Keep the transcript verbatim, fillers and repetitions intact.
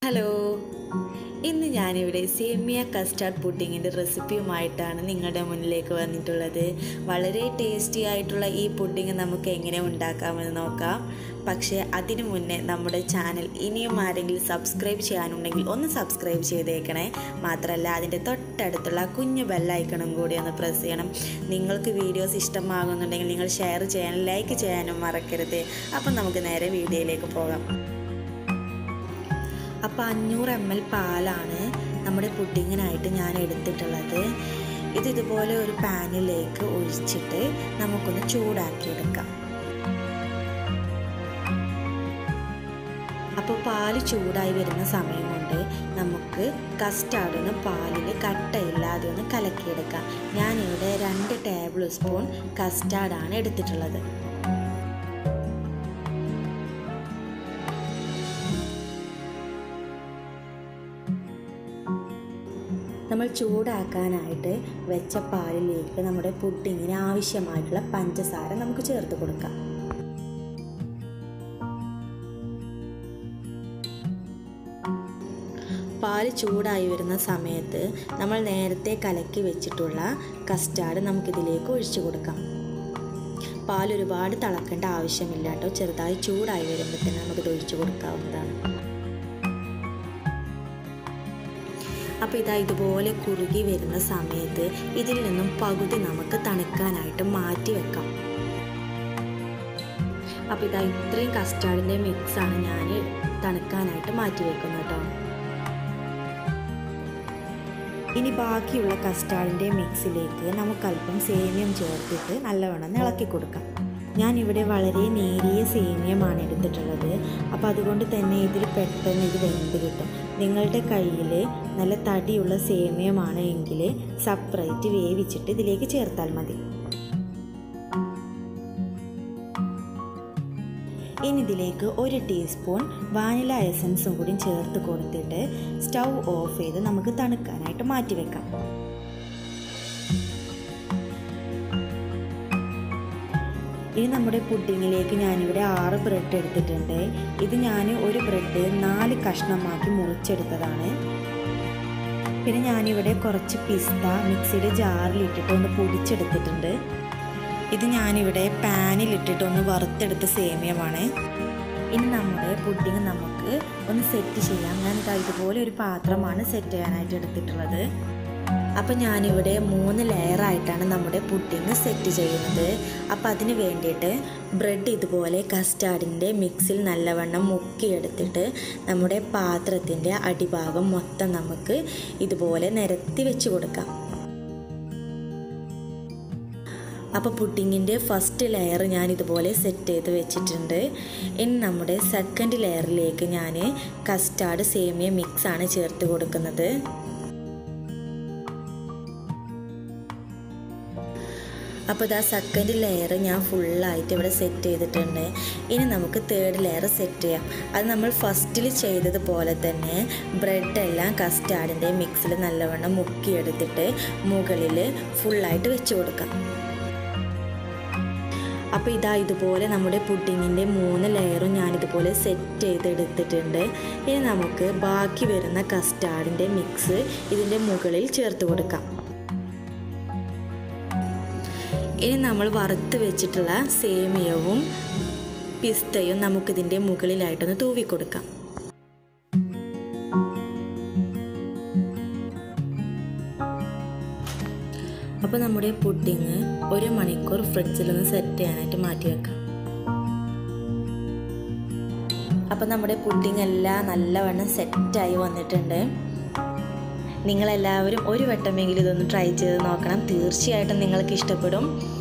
Hello, ഇന്ന് ഞാനിവിടെ സേമിയ custard പുഡിങ്ങിൻ്റെ റെസിപ്പിയുമായിട്ടാണ് നിങ്ങളുടെ മുന്നിലേക്ക് വന്നിട്ടുള്ളത്. വളരെ ടേസ്റ്റി ആയിട്ടുള്ള ഈ പുഡിങ് നമുക്ക് എങ്ങനെ ഉണ്ടാക്കാമെന്ന് നോക്കാം. പക്ഷേ അതിനു മുന്നേ നമ്മുടെ ചാനൽ ഇനിയും ആരെങ്കിലും സബ്സ്ക്രൈബ് ചെയ്യാനുണ്ടെങ്കിൽ ഒന്ന് സബ്സ്ക്രൈബ് ചെയ്തേക്കണേ. മാത്രമല്ല അതിൻ്റെ തൊട്ടടുത്തുള്ള കുഞ്ഞു ബെല്ലൈക്കണും കൂടി ഒന്ന് പ്രസ് ചെയ്യണം. നിങ്ങൾക്ക് വീഡിയോസ് ഇഷ്ടമാകുന്നുണ്ടെങ്കിൽ നിങ്ങൾ ഷെയർ ചെയ്യാനും ലൈക്ക് ചെയ്യാനും മറക്കരുത്. അപ്പം നമുക്ക് നേരെ വീഡിയോയിലേക്ക് പോകാം. അപ്പോൾ അഞ്ഞൂറ് എം എൽ പാലാണ് നമ്മുടെ പുഡിങ്ങിനായിട്ട് ഞാൻ എടുത്തിട്ടുള്ളത്. ഇത് ഇതുപോലെ ഒരു പാനിലേക്ക് ഒഴിച്ചിട്ട് നമുക്കൊന്ന് ചൂടാക്കിയെടുക്കാം. അപ്പോൾ പാല് ചൂടായി വരുന്ന സമയം കൊണ്ട് നമുക്ക് കസ്റ്റാർഡ് ഒന്ന് പാലിൽ കട്ടയില്ലാതെ ഒന്ന് കലക്കിയെടുക്കാം. ഞാനിവിടെ രണ്ട് ടേബിൾ സ്പൂൺ കസ്റ്റാർഡാണ് എടുത്തിട്ടുള്ളത്. നമ്മൾ ചൂടാക്കാനായിട്ട് വെച്ച പാലിലേക്ക് നമ്മുടെ പുഡിങ്ങിന് ആവശ്യമായിട്ടുള്ള പഞ്ചസാര നമുക്ക് ചേർത്ത് കൊടുക്കാം. പാല് ചൂടായി വരുന്ന സമയത്ത് നമ്മൾ നേരത്തെ കലക്കി വെച്ചിട്ടുള്ള കസ്റ്റാർഡ് നമുക്കിതിലേക്ക് ഒഴിച്ചു കൊടുക്കാം. പാൽ ഒരുപാട് തിളക്കേണ്ട ആവശ്യമില്ല കേട്ടോ. ചെറുതായി ചൂടായി വരുമ്പോൾ തന്നെ നമുക്കിത് ഒഴിച്ചു കൊടുക്കാവുന്നതാണ്. അപ്പോൾ ഇതാ ഇതുപോലെ കുറുകി വരുന്ന സമയത്ത് ഇതിൽ നിന്നും പകുതി നമുക്ക് തണുക്കാനായിട്ട് മാറ്റി വെക്കാം. അപ്പോൾ ഇതാ ഇത്രയും കസ്റ്റാർഡിൻ്റെ മിക്സാണ് ഞാൻ തണുക്കാനായിട്ട് മാറ്റി വെക്കുന്നത് കേട്ടോ. ഇനി ബാക്കിയുള്ള കസ്റ്റാർഡിൻ്റെ മിക്സിലേക്ക് നമുക്കല്പം സേമിയം ചേർത്തിട്ട് നല്ലവണ്ണം ഇളക്കി കൊടുക്കാം. ഞാനിവിടെ വളരെ നേരിയ സേമിയമാണ് എടുത്തിട്ടുള്ളത്. അപ്പോൾ അതുകൊണ്ട് തന്നെ ഇതിൽ പെട്ടെന്ന് ഇത് വെന്ത് കിട്ടും. നിങ്ങളുടെ കയ്യിൽ നല്ല തടിയുള്ള സേമിയമാണ് എങ്കിൽ സെപ്പറേറ്റ് വേവിച്ചിട്ട് ഇതിലേക്ക് ചേർത്താൽ മതി. ഇനി ഇതിലേക്ക് ഒരു ടീസ്പൂൺ വാനില എസൻസും കൂടി ചേർത്ത് കൊടുത്തിട്ട് സ്റ്റൗ ഓഫ് ചെയ്ത് നമുക്ക് തണുക്കാനായിട്ട് മാറ്റി വെക്കാം. ഇനി നമ്മുടെ പുഡിങ്ങിലേക്ക് ഞാനിവിടെ ആറ് ബ്രെഡ് എടുത്തിട്ടുണ്ട്. ഇത് ഞാൻ ഒരു ബ്രെഡ് നാല് കഷ്ണമാക്കി മുറിച്ചെടുത്തതാണ്. പിന്നെ ഞാനിവിടെ കുറച്ച് പിസ്ത മിക്സിയുടെ ജാറിലിട്ടിട്ട് ഒന്ന് പൊടിച്ചെടുത്തിട്ടുണ്ട്. ഇത് ഞാനിവിടെ പാനിലിട്ടിട്ട് ഒന്ന് വറുത്തെടുത്ത സേമിയമാണ്. ഇനി നമ്മുടെ പുഡിങ് നമുക്ക് ഒന്ന് സെറ്റ് ചെയ്യാം. ഞാനിത് ഇതുപോലെ ഒരു പാത്രമാണ് സെറ്റ് ചെയ്യാനായിട്ട് എടുത്തിട്ടുള്ളത്. അപ്പം ഞാനിവിടെ മൂന്ന് ലെയറായിട്ടാണ് നമ്മുടെ പുഡിങ് സെറ്റ് ചെയ്യുന്നത്. അപ്പം അതിന് വേണ്ടിയിട്ട് ബ്രെഡ് ഇതുപോലെ കസ്റ്റാർഡിൻ്റെ മിക്സിൽ നല്ലവണ്ണം മുക്കിയെടുത്തിട്ട് നമ്മുടെ പാത്രത്തിൻ്റെ അടിഭാഗം മൊത്തം നമുക്ക് ഇതുപോലെ നിരത്തി വെച്ച് കൊടുക്കാം. അപ്പോൾ പുഡിങ്ങിൻ്റെ ഫസ്റ്റ് ലെയർ ഞാൻ ഇതുപോലെ സെറ്റ് ചെയ്ത് വെച്ചിട്ടുണ്ട്. ഇനി നമ്മുടെ സെക്കൻഡ് ലെയറിലേക്ക് ഞാൻ കസ്റ്റാർഡ് സേമിയ മിക്സാണ് ചേർത്ത് കൊടുക്കുന്നത്. അപ്പോൾ ഇതാ സെക്കൻഡ് ലെയർ ഞാൻ ഫുള്ളായിട്ട് ഇവിടെ സെറ്റ് ചെയ്തിട്ടുണ്ട്. ഇനി നമുക്ക് തേർഡ് ലെയർ സെറ്റ് ചെയ്യാം. അത് നമ്മൾ ഫസ്റ്റിൽ ചെയ്തതുപോലെ തന്നെ ബ്രെഡെല്ലാം കസ്റ്റാർഡിൻ്റെ മിക്സിൽ നല്ലവണ്ണം മുക്കിയെടുത്തിട്ട് മുകളിൽ ഫുള്ളായിട്ട് വെച്ച് കൊടുക്കാം. അപ്പോൾ ഇതാ ഇതുപോലെ നമ്മുടെ പുഡിങ്ങിൻ്റെ മൂന്ന് ലെയറും ഞാനിതുപോലെ സെറ്റ് ചെയ്തെടുത്തിട്ടുണ്ട്. ഇനി നമുക്ക് ബാക്കി വരുന്ന കസ്റ്റാർഡിൻ്റെ മിക്സ് ഇതിൻ്റെ മുകളിൽ ചേർത്ത് കൊടുക്കാം. ഇനി നമ്മൾ വറുത്ത് വെച്ചിട്ടുള്ള സേമിയവും പിസ്തയും നമുക്കിതിൻ്റെ മുകളിലായിട്ടൊന്ന് തൂവി കൊടുക്കാം. അപ്പോൾ നമ്മുടെ പുഡിങ് ഒരു മണിക്കൂർ ഫ്രിഡ്ജിലൊന്ന് സെറ്റ് ചെയ്യാനായിട്ട് മാറ്റി വെക്കാം. അപ്പോൾ നമ്മുടെ പുഡിങ് എല്ലാം നല്ലവണ്ണം സെറ്റായി വന്നിട്ടുണ്ട്. നിങ്ങളെല്ലാവരും ഒരു വട്ടമെങ്കിലും ഇതൊന്ന് ട്രൈ ചെയ്ത് നോക്കണം. തീർച്ചയായിട്ടും നിങ്ങൾക്ക് ഇഷ്ടപ്പെടും.